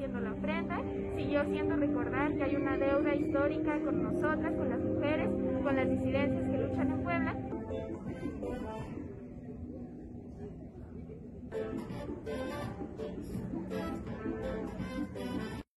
siendo la ofrenda, siguió siendo recordar que hay una deuda histórica con nosotras, con las mujeres, con las disidencias que luchan en Puebla.